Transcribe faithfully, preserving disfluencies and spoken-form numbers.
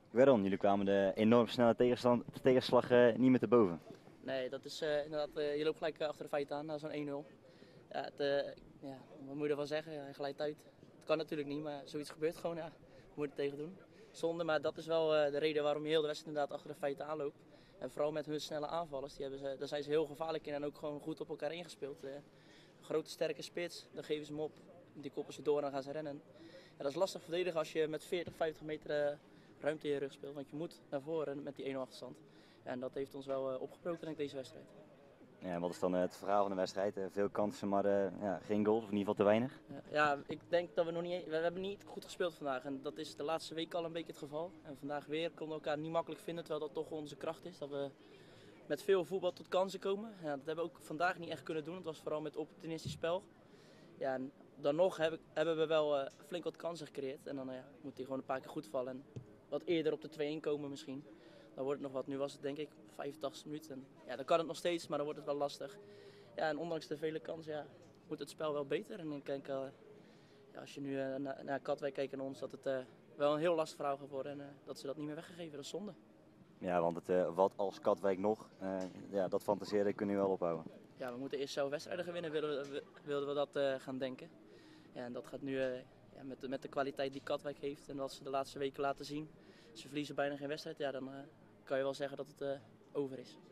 Weron, jullie kwamen de enorm snelle tegenstand, tegenslag uh, niet meer te boven. Nee, dat is uh, inderdaad, uh, je loopt gelijk uh, achter de feiten aan na zo'n één nul. Ja, het, uh, ja, wat moet je ervan zeggen? Ja, hij glijdt uit. Het kan natuurlijk niet, maar zoiets gebeurt gewoon. Ja, we moeten het tegen doen. Zonde, maar dat is wel uh, de reden waarom je heel de wedstrijd inderdaad achter de feiten aanloopt. En vooral met hun snelle aanvallers, die hebben ze, daar zijn ze heel gevaarlijk in en ook gewoon goed op elkaar ingespeeld. Uh, grote sterke spits, dan geven ze hem op, die koppen ze door en dan gaan ze rennen. Ja, dat is lastig verdedigen als je met veertig, vijftig meter uh, ruimte in je rug speelt, want je moet naar voren met die één nul achterstand. Ja, en dat heeft ons wel uh, opgebroken denk ik deze wedstrijd. Ja, en wat is dan uh, het verhaal van de wedstrijd? Uh, veel kansen, maar uh, ja, geen goals, of in ieder geval te weinig. Ja, ja, ik denk dat we nog niet, we hebben niet goed gespeeld vandaag en dat is de laatste week al een beetje het geval. En vandaag weer konden we elkaar niet makkelijk vinden, terwijl dat toch onze kracht is. Dat we met veel voetbal tot kansen komen. Ja, dat hebben we ook vandaag niet echt kunnen doen, het was vooral met opportunistisch spel. Ja, en dan nog heb ik, hebben we wel uh, flink wat kansen gecreëerd en dan uh, moet hij gewoon een paar keer goed vallen. En wat eerder op de twee-een komen misschien. Dan wordt het nog wat. Nu was het denk ik vijfentachtig minuten. Ja, dan kan het nog steeds, maar dan wordt het wel lastig. Ja, en ondanks de vele kansen ja, moet het spel wel beter. En ik denk, uh, ja, als je nu uh, naar, naar Katwijk kijkt en ons, dat het uh, wel een heel lastig verhaal gaat worden. En uh, dat ze dat niet meer weggegeven, dat is zonde. Ja, want het uh, wat als Katwijk nog, uh, ja, dat fantaseren kunnen we wel ophouden. Ja, we moeten eerst zo wedstrijden gaan winnen, wilden we, wilden we dat uh, gaan denken. Ja, en dat gaat nu uh, ja, met, de, met de kwaliteit die Katwijk heeft en wat ze de laatste weken laten zien. Ze verliezen bijna geen wedstrijd, ja, dan uh, kan je wel zeggen dat het uh, over is.